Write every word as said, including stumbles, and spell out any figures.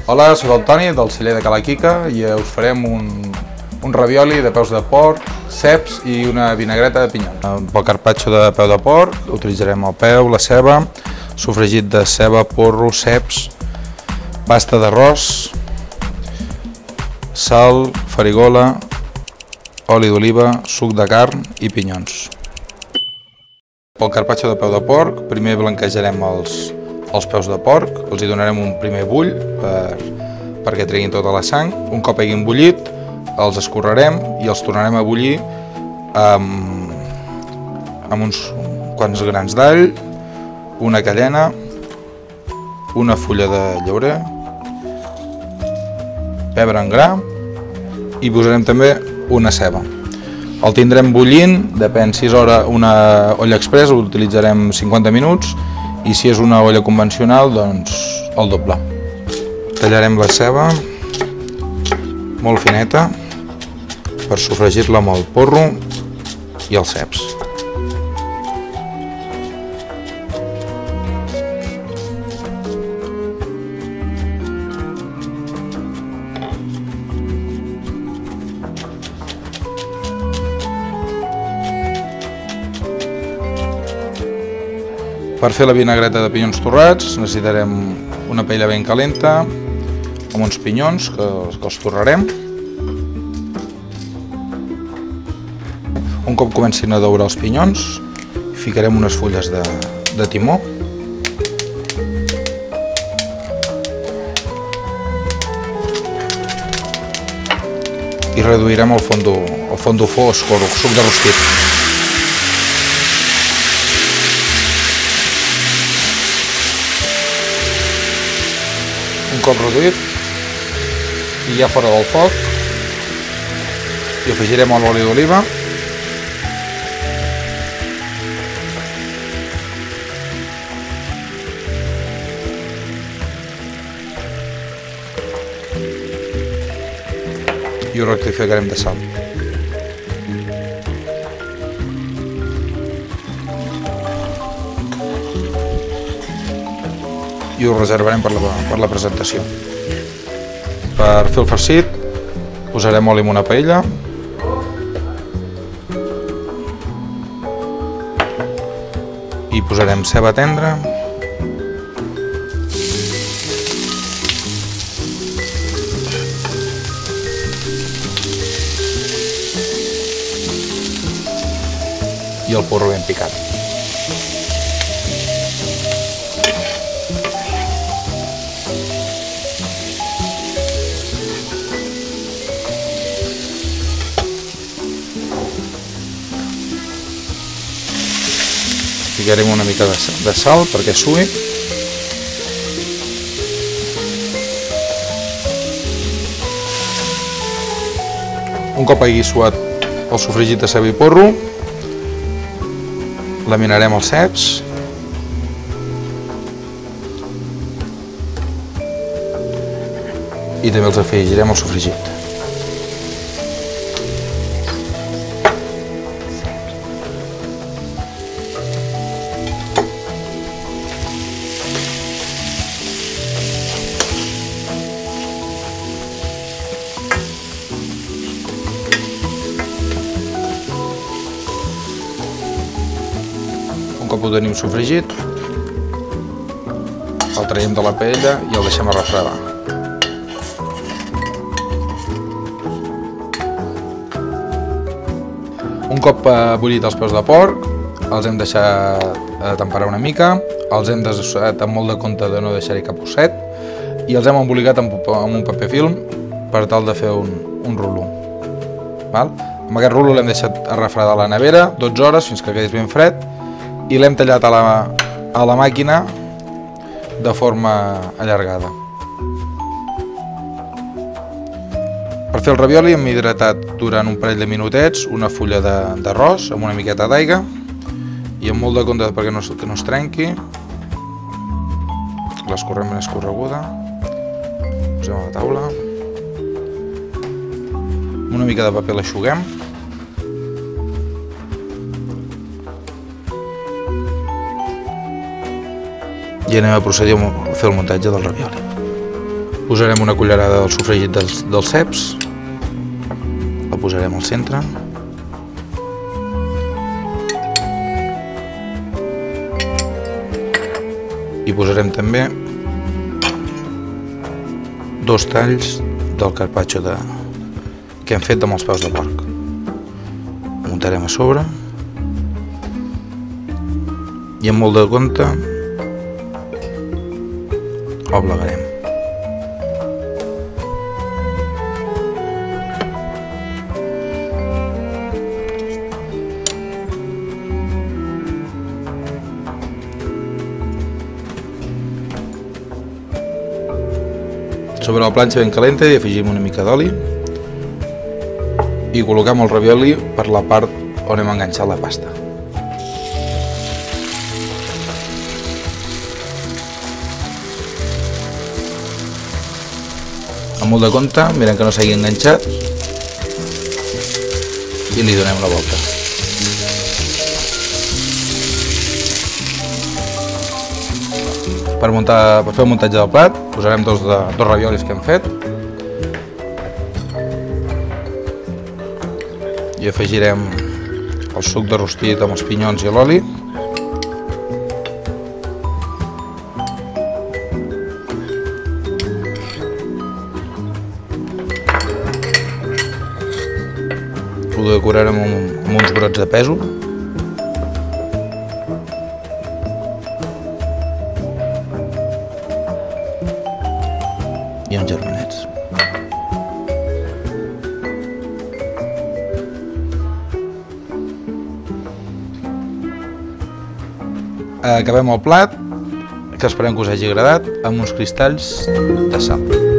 Hola, soc el Toni del celler de Cala Quica i us farem un, un ravioli de peus de porc, ceps i una vinagreta de pinyons. Pel carpaccio de peu de porc utilitzarem el peu, la ceba, sofregit de ceba, porro, ceps, pasta d'arròs, sal, farigola, oli d'oliva, suc de carn i pinyons. Pel carpaccio de peu de porc, primer blanquejarem els, els peus de porc, els hi donarem un primer bull per, perquè treguin tota la sang. Un cop hagin bullit, els escorrerem i els tornarem a bullir amb, amb uns quants grans d'all, una callena, una fulla de llaurer, pebre en gra i posarem també una ceba. El tindrem bullint, depèn, si és hora una olla express utilitzarem cinquanta minuts i si és una olla convencional, doncs el doble. Tallarem la ceba molt fineta per sofregir-la amb el porro i els ceps. Per fer la vinagreta de pinyons torrats necessitarem una paella ben calenta amb uns pinyons que, que els torrarem. Un cop comencin a daurar els pinyons, ficarem unes fulles de, de timó. I reduirem el fondo, el fondo fosc o el suc de rostit. Un cop reduït i ja fora del foc hi afegirem l'oli d'oliva i ho rectificarem de sal. I ho reservarem per la, per la presentació. Per fer el farcit posarem oli en una paella i posarem ceba tendra, i el porro ben picat. Ficarem una mica de sal perquè suï. Un cop hagi suat el sofregit de ceba i porro, laminarem els ceps i també els afegirem al sofregit. Un cop ho tenim sofregit, el traiem de la paella i el deixem a refredar. Un cop bullit els peus de porc, els hem deixat temperar una mica, els hem desossat amb molt de compte de no deixar-hi cap osset i els hem embolicat amb un paper film per tal de fer un, un rulo. Val? Amb aquest rulo l'hem deixat a refredar a la nevera dotze hores fins que quedés ben fred i l'hem tallat a la, a la màquina de forma allargada. Per fer el ravioli hem hidratat durant un parell de minutets una fulla d'arròs amb una miqueta d'aigua i amb molt de compte perquè no, que no es trenqui. L'escorrem ben escorreguda, posem a la taula, amb una mica de paper l'aixuguem. I anem a procedir a fer el muntatge del ravioli. Posarem una cullerada del sofregit dels, dels ceps, la posarem al centre. I posarem també dos talls del carpaccio de, que hem fet amb els peus de porc. Ho muntarem a sobre i amb molt de compte ho plegarem. Sobre la planxa ben calenta hi afegim una mica d'oli i col·loquem el ravioli per la part on hem enganxat la pasta. Amb molt de compte, mirem que no s'hagi enganxat i li donem la volta. Per, muntar, per fer el muntatge del plat posarem dos, de, dos raviolis que hem fet i afegirem el suc de rostit amb els pinyons i l'oli. Ho decorarem amb, amb uns brots de pèsol. I uns germanets. Acabem el plat, que esperem que us hagi agradat, amb uns cristalls de sal.